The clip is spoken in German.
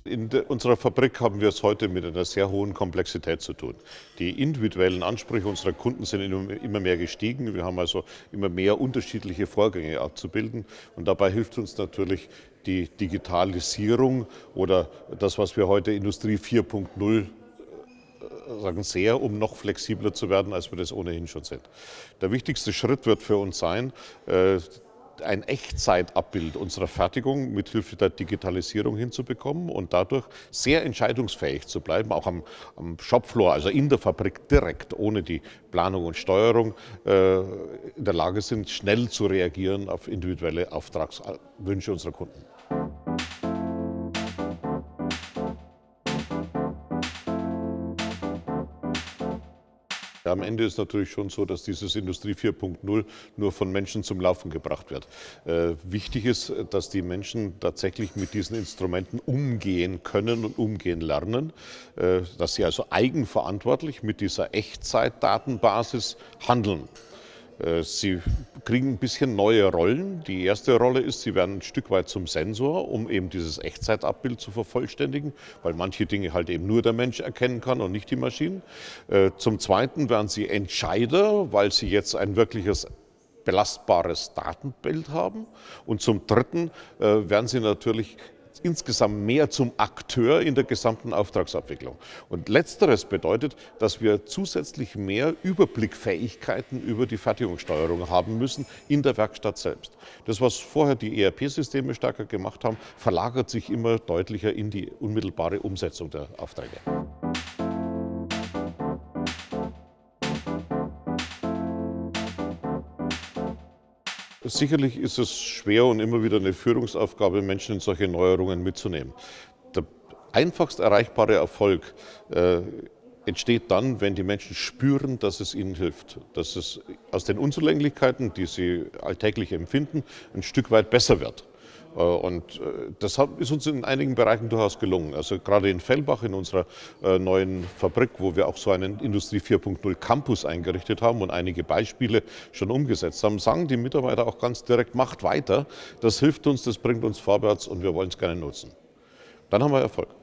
Unserer Fabrik haben wir es heute mit einer sehr hohen Komplexität zu tun. Die individuellen Ansprüche unserer Kunden sind immer mehr gestiegen. Wir haben also immer mehr unterschiedliche Vorgänge abzubilden. Und dabei hilft uns natürlich die Digitalisierung oder das, was wir heute Industrie 4.0 sagen, sehr, um noch flexibler zu werden, als wir das ohnehin schon sind. Der wichtigste Schritt wird für uns sein, ein Echtzeitabbild unserer Fertigung mithilfe der Digitalisierung hinzubekommen und dadurch sehr entscheidungsfähig zu bleiben, auch am Shopfloor, also in der Fabrik direkt, ohne die Planung und Steuerung, in der Lage sind, schnell zu reagieren auf individuelle Auftragswünsche unserer Kunden. Ja, am Ende ist natürlich schon so, dass dieses Industrie 4.0 nur von Menschen zum Laufen gebracht wird. Wichtig ist, dass die Menschen tatsächlich mit diesen Instrumenten umgehen können und umgehen lernen, dass sie also eigenverantwortlich mit dieser Echtzeitdatenbasis handeln. Sie kriegen ein bisschen neue Rollen. Die erste Rolle ist, sie werden ein Stück weit zum Sensor, um eben dieses Echtzeitabbild zu vervollständigen, weil manche Dinge halt eben nur der Mensch erkennen kann und nicht die Maschinen. Zum Zweiten werden sie Entscheider, weil sie jetzt ein wirkliches belastbares Datenbild haben. Und zum Dritten werden sie natürlich insgesamt mehr zum Akteur in der gesamten Auftragsabwicklung. Und Letzteres bedeutet, dass wir zusätzlich mehr Überblickfähigkeiten über die Fertigungssteuerung haben müssen in der Werkstatt selbst. Das, was vorher die ERP-Systeme stärker gemacht haben, verlagert sich immer deutlicher in die unmittelbare Umsetzung der Aufträge. Sicherlich ist es schwer und immer wieder eine Führungsaufgabe, Menschen in solche Neuerungen mitzunehmen. Der einfachst erreichbare Erfolg entsteht dann, wenn die Menschen spüren, dass es ihnen hilft, dass es aus den Unzulänglichkeiten, die sie alltäglich empfinden, ein Stück weit besser wird. Und das ist uns in einigen Bereichen durchaus gelungen. Also gerade in Fellbach, in unserer neuen Fabrik, wo wir auch so einen Industrie 4.0 Campus eingerichtet haben und einige Beispiele schon umgesetzt haben, sagen die Mitarbeiter auch ganz direkt, macht weiter, das hilft uns, das bringt uns vorwärts und wir wollen es gerne nutzen. Dann haben wir Erfolg.